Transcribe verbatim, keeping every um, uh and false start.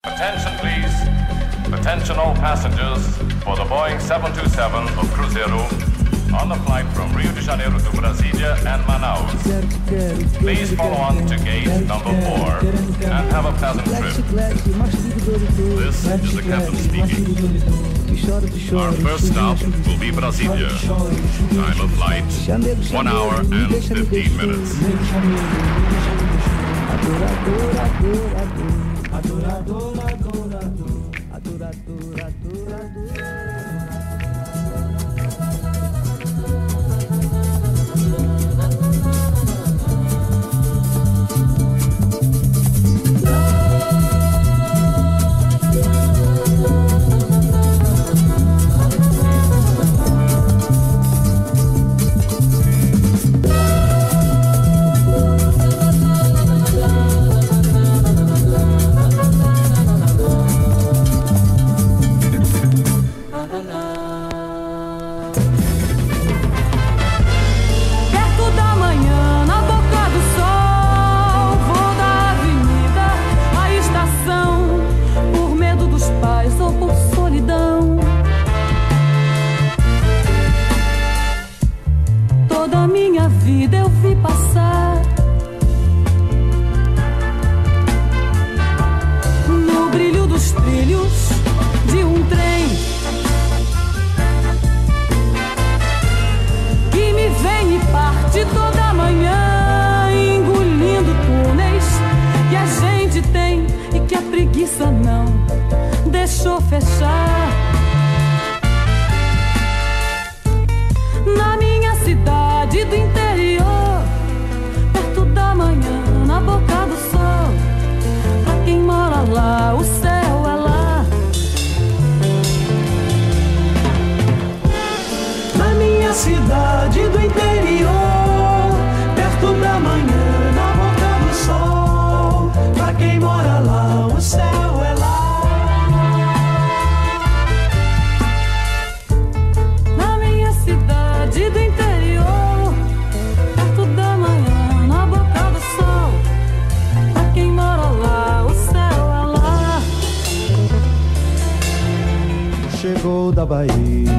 Attention, please. Attention all passengers for the Boeing seven two seven of Cruzeiro on the flight from Rio de Janeiro to Brasília and Manaus. Please follow on to gate number four and have a pleasant trip. This is the captain speaking. Our first stop will be Brasília. Time of flight, one hour and fifteen minutes. Adorador, adorador, adorador, adorador, adorador, adorador. Da Bahia,